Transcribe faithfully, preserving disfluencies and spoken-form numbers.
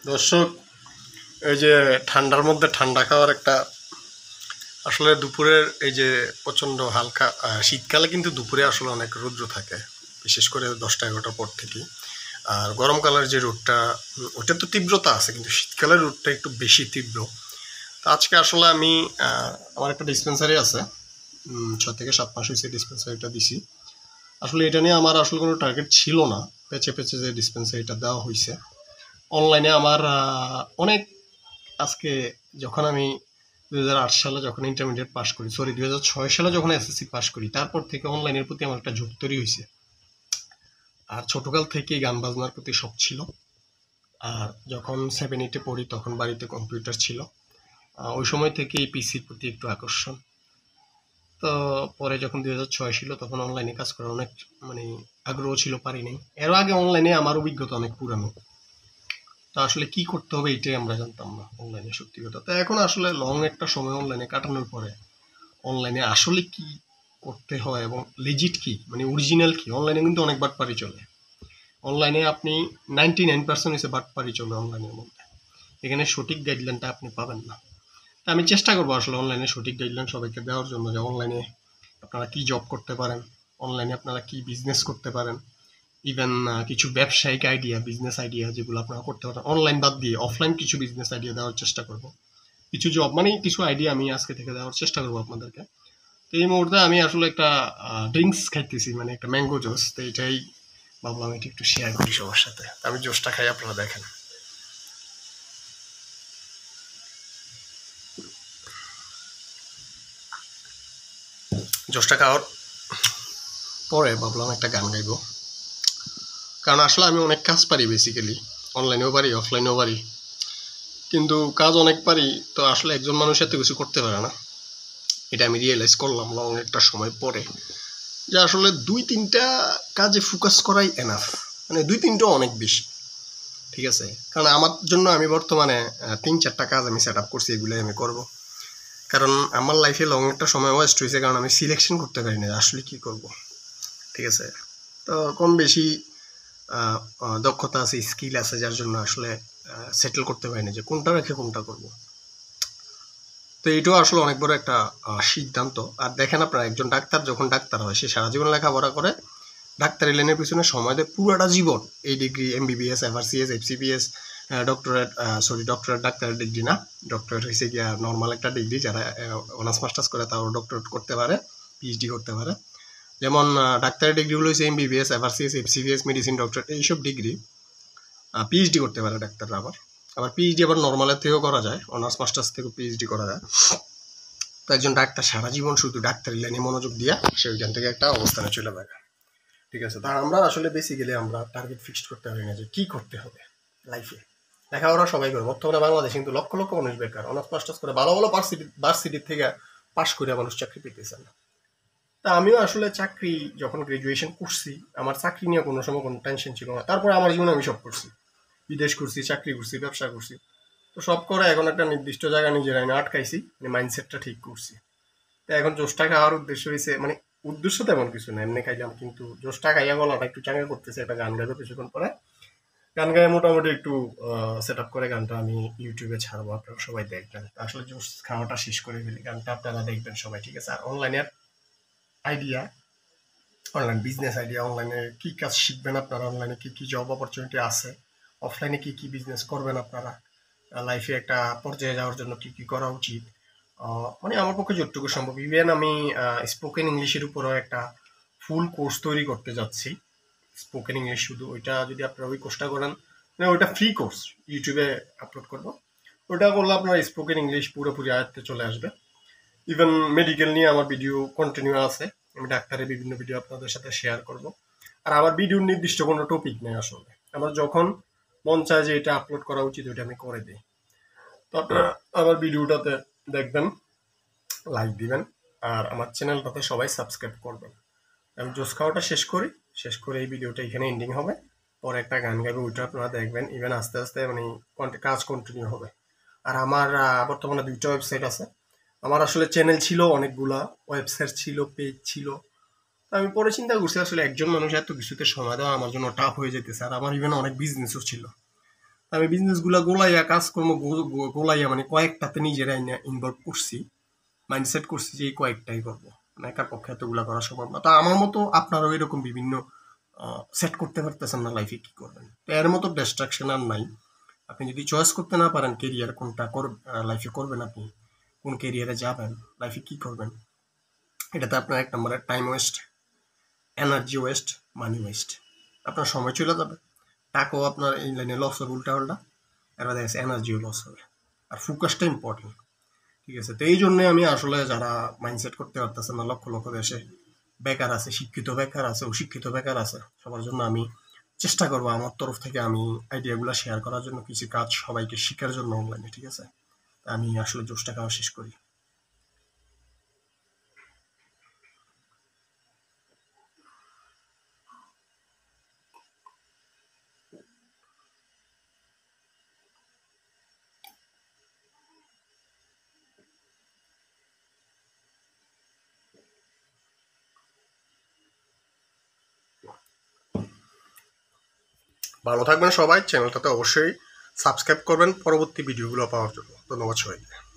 দর্শক, এই যে ঠান্ডার মধ্যে ঠান্ডা খাওয়ার একটা আসলে দুপুরের এই যে প্রচণ্ড হালকা শীতকালে কিন্তু দুপুরে আসলে অনেক রৌদ্র থাকে, বিশেষ করে দশটা এগারোটার পর থেকে। আর গরমকালের যে রোদটা, ওটা তো তীব্রতা আছে, কিন্তু শীতকালের রোদটা একটু বেশি তীব্র। তো আজকে আসলে আমি আমার একটা ডিসপেন্সারি আছে, ছয় থেকে সাত মাস হয়েছে ডিসপেন্সারিটা দিছি। আসলে এটা নিয়ে আমার আসলে কোনো টার্গেট ছিল না, পেঁচে পেঁচে যে ডিসপেন্সারিটা দেওয়া হয়েছে অনলাইনে। আমার অনেক আজকে যখন আমি দুই হাজার আট সালে যখন ইন্টারমিডিয়েট পাস করি, সরি দুই হাজার ছয় সালে যখন এসএসসি পাস করি, তারপর থেকে অনলাইনের প্রতি আমার একটা ঝোঁক তৈরি হয়েছে। আর ছোটকাল থেকেই গান বাজনার প্রতি শখ ছিল। আর যখন সেভেন এইটে পড়ি তখন বাড়িতে কম্পিউটার ছিল, ওই সময় থেকেই পিসির প্রতি একটু আকর্ষণ। তো পরে যখন দুই হাজার ছয় ছিল তখন অনলাইনে কাজ করার অনেক মানে আগ্রহ ছিল, পারি নাই। এর আগে অনলাইনে আমার অভিজ্ঞতা অনেক পুরানো, তো আসলে কি করতে হবে এটাই আমরা জানতাম না অনলাইনে, সত্যি কথা। তো এখন আসলে লং একটা সময় অনলাইনে কাটানোর পরে অনলাইনে আসলে কি করতে হয় এবং লিজিট কি, মানে অরিজিনাল কি, অনলাইনে কিন্তু অনেক বাটপারি চলে। অনলাইনে আপনি নাইনটি নাইন পার্সেন্ট হচ্ছে বাটপারি চলে অনলাইনের মধ্যে, এখানে সঠিক গাইডলাইনটা আপনি পাবেন না। তা আমি চেষ্টা করবো আসলে অনলাইনে সঠিক গাইডলাইন সবাইকে দেওয়ার জন্য, যে অনলাইনে আপনারা কি জব করতে পারেন, অনলাইনে আপনারা কি বিজনেস করতে পারেন, ইভেন কিছু ব্যবসায়িক আইডিয়া, বিজনেস আইডিয়া যেগুলো আপনারা করতে পারেন অনলাইন বাদ দিয়ে, অফলাইন কিছু বিজনেস আইডিয়া দেওয়ার চেষ্টা করব। কিছু জব মানে কিছু আইডিয়া আমি আজকে থেকে দেওয়ার চেষ্টা করবো আপনাদেরকে। তো এই মুহূর্তে আমি আসলে একটা ড্রিঙ্কস খাইতেছি, মানে একটা ম্যাঙ্গো জুস। তো এটাই ভাবলাম এটা একটু শেয়ার করি সবার সাথে। আমি জুসটা খাই, আপনারা দেখেন। জুসটা খাওয়ার পরে ভাবলাম একটা গান গাইব, কারণ আসলে আমি অনেক কাজ পারি, বেসিক্যালি অনলাইনেও পারি অফলাইনেও পারি, কিন্তু কাজ অনেক পারি। তো আসলে একজন মানুষ এত কিছু করতে পারে না, এটা আমি রিয়েলাইজ করলাম লং একটা সময় পরে, যে আসলে দুই তিনটা কাজে ফোকাস করাই এনাফ, মানে দুই তিনটা অনেক বেশি, ঠিক আছে। কারণ আমার জন্য আমি বর্তমানে তিন চারটা কাজ আমি সেট আপ করছি, এগুলোই আমি করব। কারণ আমার লাইফে লং একটা সময় ওয়েস্ট হয়েছে, কারণ আমি সিলেকশন করতে পারি না আসলে কি করব, ঠিক আছে। তো কম বেশি দক্ষতা আছে, স্কিল আছে, যার জন্য আসলে সেটেল করতে পারি না যে কোনটা রেখে কোনটা করব। তো এইটাও আসলে অনেক বড় একটা সিদ্ধান্ত। আর দেখেন আপনারা, একজন ডাক্তার যখন ডাক্তার হয়, সে সারা জীবন লেখাপড়া করে, ডাক্তারি লাইনের পিছনে সময় দেয় পুরোটা জীবন। এই degree MBBS, FRCS, FCPS, doctorate, sorry doctorate ডাক্তারের ডিগ্রি না, ডক্টরেট হয়েছে গিয়া নর্মাল একটা ডিগ্রি, যারা অনার্স মাস্টার্স করে তাও ডক্টরেট করতে পারে, পিএইচডি করতে পারে। যেমন ডাক্তারের ডিগ্রিগুলো হচ্ছে MBBS, FRCS, FCPS, medicine, doctorate, এইসব ডিগ্রি। পিএইচডি করতে পারে ডাক্তাররা, আবার আবার পিএইচডি আবার নর্মালের থেকেও করা যায়, অনার্স মাস্টার্স থেকেও পিএইচডি করা যায়। তো একজন ডাক্তার সারা জীবন শুধু ডাক্তারি লাইনে মনোযোগ দিয়া সে ওইখান থেকে একটা অবস্থানে চলে যাবে, ঠিক আছে। তা আমরা আসলে বেসিক্যালি আমরা টার্গেট ফিক্সড করতে পারি না যে কি করতে হবে লাইফে। লেখাপড়া সবাই করে, বর্তমানে বাংলাদেশে কিন্তু লক্ষ লক্ষ মানুষ বেকার, অনার্স মাস্টার্স করে ভালো ভালো ভার্সিটি ভার্সিটির থেকে পাশ করে মানুষ চাকরি পেতেছে না। তা আমিও আসলে চাকরি যখন গ্রাজুয়েশন করছি, আমার চাকরি নিয়ে কোনো সময় কোনো টেনশন ছিল না। তারপরে আমার জীবনে আমি সব করছি, বিদেশ করছি, চাকরি করছি, ব্যবসা করছি। তো সব করে এখন একটা নির্দিষ্ট জায়গা নিজের আইনে আটকাইছি, মানে মাইন্ডসেটটা ঠিক করছি। তো এখন জোশটা খাওয়ার উদ্দেশ্য হয়েছে, মানে উদ্দেশ্য তেমন কিছু না, এমনি খাইলাম, কিন্তু জোশটা খাইয়া গলাটা একটু চাঙ্গা করতেছে, একটা গান গাইবে কিছুক্ষণ পরে। গান গায়ে মোটামুটি একটু সেট আপ করে গানটা আমি ইউটিউবে ছাড়বো, আপনারা সবাই দেখবেন। আসলে জোশ খাওয়াটা শেষ করে ফেলি, গানটা আপনারা দেখবেন সবাই, ঠিক আছে। আর অনলাইনের আইডিয়া, অনলাইন বিজনেস আইডিয়া, অনলাইনে কি কাজ শিখবেন আপনারা, অনলাইনে কি কি জব অপরচুনিটি আছে, অফলাইনে কি কি বিজনেস করবেন আপনারা, লাইফে একটা পর্যায়ে যাওয়ার জন্য কি কি করা উচিত, মানে আমার পক্ষে যতটুকু সম্ভব। ইভেন আমি স্পোকেন ইংলিশের উপরও একটা ফুল কোর্স তৈরি করতে যাচ্ছি, স্পোকেন ইংলিশ শুধু। ওইটা যদি আপনারা ওই কোর্সটা করেন, মানে ওইটা ফ্রি কোর্স, ইউটিউবে আপলোড করবো। ওইটা করলে আপনার স্পোকেন ইংলিশ পুরোপুরি আয়ত্তে চলে আসবে। ইভেন মেডিকেল নিয়ে আমার ভিডিও কন্টিনিউ আছে, আমি ডাক্তারের বিভিন্ন ভিডিও আপনাদের সাথে শেয়ার করব। আর আমার ভিডিওর নির্দিষ্ট কোনো টপিক নেই, আসলে আমার যখন মন চায় যে এটা আপলোড করা উচিত ওইটা আমি করে দিই। তো আপনারা আমার ভিডিওটাতে দেখবেন, লাইক দিবেন, আর আমার চ্যানেলটাতে সবাই সাবস্ক্রাইব করবেন। আমি জোস খাওয়াটা শেষ করি, শেষ করে এই ভিডিওটা এখানে এন্ডিং হবে, পরে একটা গান গাইবে, ওইটা আপনারা দেখবেন। ইভেন আস্তে আস্তে মানে কাজ কন্টিনিউ হবে। আর আমার বর্তমানে দুইটা ওয়েবসাইট আছে। আমার আসলে চ্যানেল ছিল অনেকগুলা, ওয়েবসাইট ছিল, পেজ ছিল। আমি পরে চিন্তা করছি আসলে একজন মানুষ এত কিছুতে সময় দেওয়া আমার জন্য টাফ হয়ে যেতেছে। আর আমার ইভেন অনেক বিজনেসও ছিল, আমি বিজনেসগুলো গোলাইয়া কাজকর্ম গোলাইয়া মানে কয়েকটাতে নিজেরাই ইনভলভ করছি, মাইন্ডসেট করছি যে এই কয়েকটাই করবো, মানে একার পক্ষে এতগুলা করা সম্ভব না। তা আমার মতো আপনারাও এরকম বিভিন্ন সেট করতে পারতেছেন না লাইফে কি করবেন। তো এর মতো ডিস্ট্রাকশন আর নাই। আপনি যদি চয়েস করতে না পারেন কেরিয়ার কোনটা লাইফে করবেন, আপনি কোন কেরিয়ারে যাবেন, লাইফে কি করবেন, এটাতে আপনার এক নম্বরে time waste, energy waste, money waste. আপনার সময় চলে যাবে, টাকাও আপনার এই লাইনে লস হবে উল্টা পাল্টা, এবার দেখা যাচ্ছে এনার্জিও লস হবে। আর ফোকাসটা ইম্পর্টেন্ট, ঠিক আছে? তো এই জন্যে আমি আসলে যারা মাইন্ডসেট করতে পারতেছে না, লক্ষ লক্ষ দেশে বেকার আছে, শিক্ষিত বেকার আছে, অশিক্ষিত বেকার আছে, সবার জন্য আমি চেষ্টা করবো আমার তরফ থেকে আমি আইডিয়াগুলো শেয়ার করার জন্য, কিছু কাজ সবাইকে শেখার জন্য অনলাইনে, ঠিক আছে? আমি আসলে জোশটা খাওয়া শেষ করি। ভালো থাকবেন সবাই, চ্যানেলটাতে অবশ্যই সাবস্ক্রাইব করবেন পরবর্তী ভিডিওগুলো পাওয়ার জন্য। ধন্যবাদ সবাইকে।